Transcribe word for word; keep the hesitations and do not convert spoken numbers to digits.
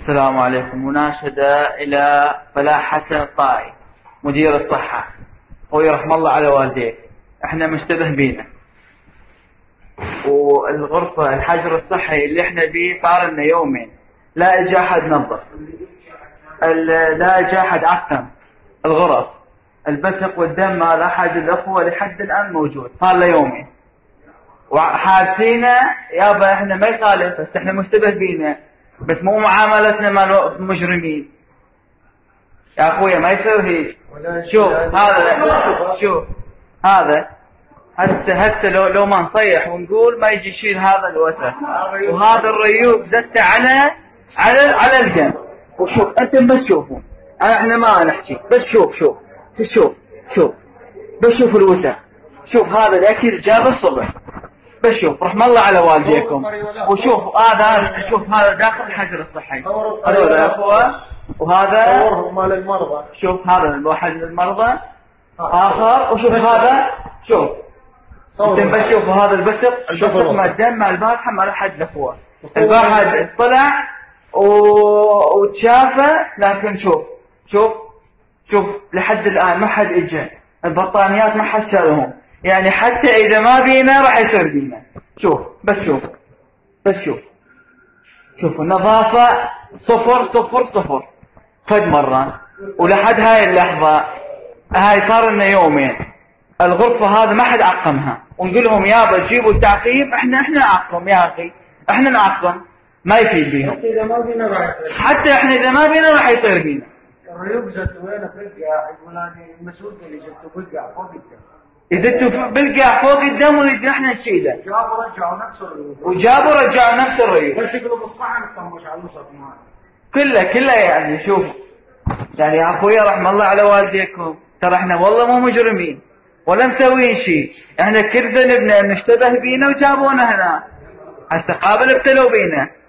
السلام عليكم. مناشدة إلى فلاح حسن الطائي مدير الصحة. أخوي رحم الله على والديك، احنا مشتبه بينا، والغرفة الحجر الصحي اللي احنا بيه صار لنا يومين لا اجى احد نظف، لا اجى احد عقم الغرف، البسق والدم مال احد الاخوة لحد الان موجود، صار له يومين وحابسينه. يابا احنا ما يخالف، بس احنا مشتبه بينا، بس مو معاملتنا مال مجرمين يا اخويا، ما يصير هيك. شوف هذا، شوف هذا هسه هسه لو لو ما نصيح ونقول ما يجي يشيل هذا الوسخ، وهذا الريوق زته على على على الدم. وشوف انتم بس شوفوا، احنا ما نحكي، بس شوف شوف شوف شوف بس شوف الوسخ، شوف هذا الاكل جابه الصبح، بس شوف رحم الله على والديكم. وشوف هذا، شوف هذا داخل الحجر الصحي، هذول اخوه، وهذا صورهم مال المرضى، شوف هذا واحد من المرضى اخر، وشوف هذا، شوف انتم بس شوفوا هذا البسق، البسق مال الدم مال البارحه مال احد الاخوه، البارحه طلع وتشافى، لكن شوف شوف شوف لحد الان ما حد اجى، البطانيات ما حد شالهم، يعني حتى اذا ما بينا راح يصير بينا. شوف بس شوف بس شوف شوف النظافه صفر صفر صفر فد مره، ولحد هاي اللحظه هاي صار لنا يومين الغرفه هذا ما حد عقمها، ونقول لهم يابا جيبوا التعقيم، احنا احنا نعقم يا اخي، احنا نعقم ما يفيد بيهم، حتى اذا ما بينا راح يصير، حتى احنا اذا ما بينا راح يصير بينا. الريوق زت وينه بالقاع، يقول انا المسؤول اللي زتوا بالقاع فوق الدم، يزتوا بالقاع فوق الدم ونريد احنا نشيله، جابوا رجعوا نفس الريوق، وجابوا رجعوا نفس الريوق، بس يقلب الصحن طمش على الوسط مال كله كله. يعني شوف، يعني يا اخويا رحم الله على والديكم، ترى احنا والله مو مجرمين ولا مسوين شيء، احنا كل ذنبنا نشتبه بينا وجابونا هنا، هسه قابل ابتلوا بينا.